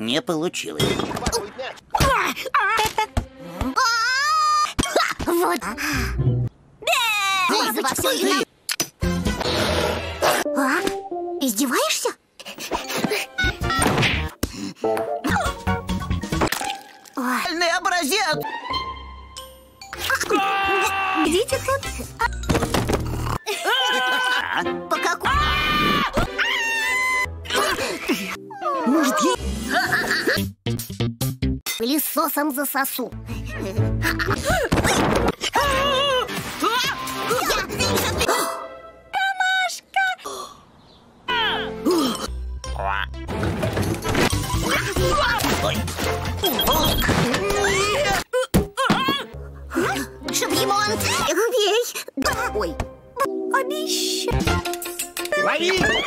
Не получилось. Вот. Издеваешься? Реальный образец! Идите тут. По какому? Может, пылесосом засосу. Шабьемон! Эй! Ой! Обещаю. Лови!